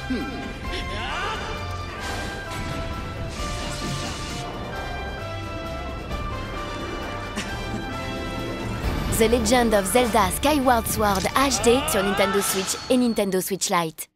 The Legend of Zelda Skyward Sword HD sur Nintendo Switch et Nintendo Switch Lite.